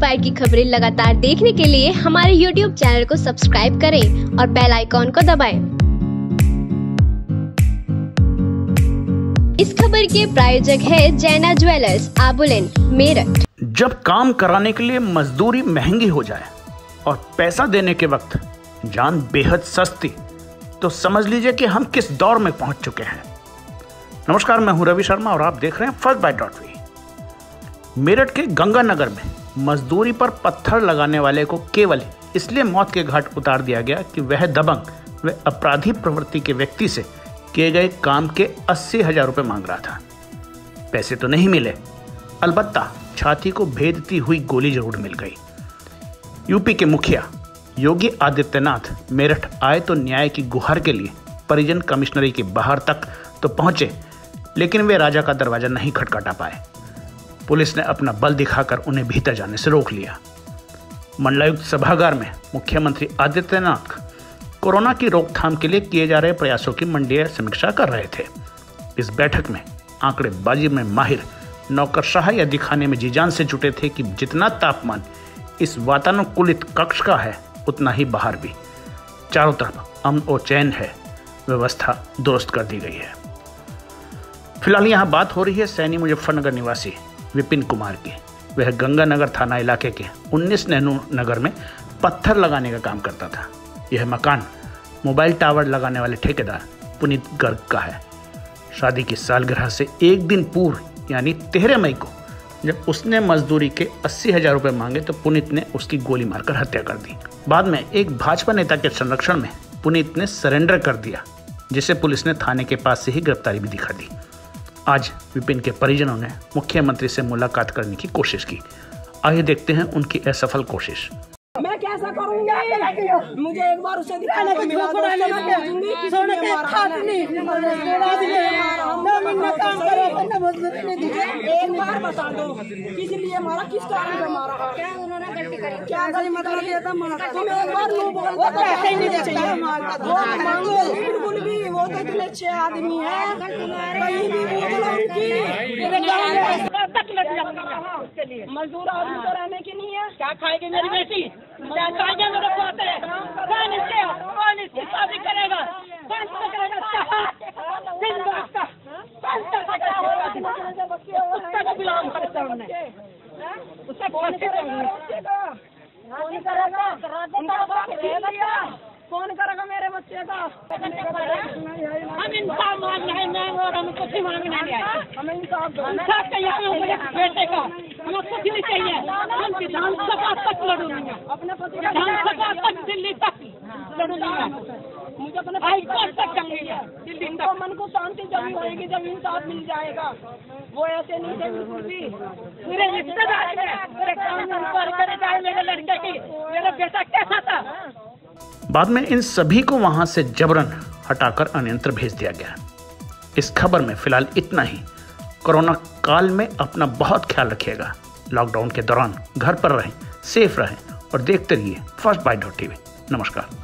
Inspire की खबरें लगातार देखने के लिए हमारे YouTube चैनल को सब्सक्राइब करें और बेल आइकॉन को दबाएं। इस खबर के प्रायोजक है जैना ज्वेलर्स, आबुलेन, मेरठ। जब काम कराने के लिए मजदूरी महंगी हो जाए और पैसा देने के वक्त जान बेहद सस्ती, तो समझ लीजिए कि हम किस दौर में पहुंच चुके हैं। नमस्कार, मैं हूं रवि शर्मा और आप देख रहे हैं फर्स्टबाइट.वी। मेरठ के गंगानगर में मजदूरी पर पत्थर लगाने वाले को केवल इसलिए मौत के घाट उतार दिया गया कि वह दबंग व अपराधी प्रवृत्ति के व्यक्ति से किए गए काम के 80,000 रुपये मांग रहा था। पैसे तो नहीं मिले, अलबत्ता छाती को भेदती हुई गोली जरूर मिल गई। यूपी के मुखिया योगी आदित्यनाथ मेरठ आए तो न्याय की गुहार के लिए परिजन कमिश्नरी के बाहर तक तो पहुंचे, लेकिन वे राजा का दरवाजा नहीं खटखटा पाए। पुलिस ने अपना बल दिखाकर उन्हें भीतर जाने से रोक लिया। मंडलायुक्त सभागार में मुख्यमंत्री आदित्यनाथ कोरोना की रोकथाम के लिए किए जा रहे प्रयासों की मंडलीय समीक्षा कर रहे थे। इस बैठक में आंकड़ेबाजी में माहिर नौकरशाह यह दिखाने में जीजान से जुटे थे कि जितना तापमान इस वातानुकूलित कक्ष का है, उतना ही बाहर भी। चारों तरफ अमन और चैन है, व्यवस्था दुरुस्त कर दी गई है। फिलहाल यहाँ बात हो रही है सैनी मुजफ्फरनगर निवासी विपिन कुमार की। वह गंगानगर थाना इलाके के 19 नेहरू नगर में पत्थर लगाने का काम करता था। यह मकान मोबाइल टावर लगाने वाले ठेकेदार पुनीत गर्ग का है। शादी की सालगिरह से एक दिन पूर्व यानी 13 मई को जब उसने मजदूरी के 80,000 रुपये मांगे तो पुनीत ने उसकी गोली मारकर हत्या कर दी। बाद में एक भाजपा नेता के संरक्षण में पुनीत ने सरेंडर कर दिया, जिसे पुलिस ने थाने के पास से ही गिरफ्तारी भी दिखा दी। आज विपिन के परिजनों ने मुख्यमंत्री से मुलाकात करने की कोशिश की। आइए देखते हैं उनकी असफल कोशिश। मैं कैसा करूंगी? मुझे एक बार उसे दिखाने को मिला तो एक बार बता दो किस लिए मारा, किस कारण से मारा, क्या उन्होंने गलती करी, क्या गलती मतलब दिया था मारा। तुम एक बार लो बोल, वो तो ऐसे ही नहीं चाहिए मांगो बिल्कुल भी। वो तो इतने अच्छे आदमी है, कहीं भी मजदूर आदमी तो रहने की नहीं है। क्या खाएगी मेरी बेटी, क्या खाएंगे मेरे पोते, कौन इसकी शादी करेगा, कौन सा करेगा, उसका बिलोंग करता हूँ उसका कौन करेगा मेरे बच्चे का। हम इंसाफ मांग रहे हैं और हम कुछ मांगने नहीं आए। हम इंसाफ चाहिए बेटे का, हमें कुछ नहीं चाहिए। हम विधानसभा तक लड़ूंगा, अपने विधानसभा तक, दिल्ली तक लड़ूंगा, मुझे अपने हाईकोर्ट तक जाऊंगा दिल्ली तक। मन को शांति जब होएगी, जब इंसाफ मिल जाएगा। वो ऐसे नहीं थे बिल्कुल भी। मेरे रिश्तेदार मेरे काम मेरे लड़के की, मेरा बेटा कैसा था। बाद में इन सभी को वहां से जबरन हटाकर अन्यंत्र भेज दिया गया। इस खबर में फिलहाल इतना ही। कोरोना काल में अपना बहुत ख्याल रखिएगा। लॉकडाउन के दौरान घर पर रहें, सेफ रहें और देखते रहिए फर्स्टबाइट.वी। नमस्कार।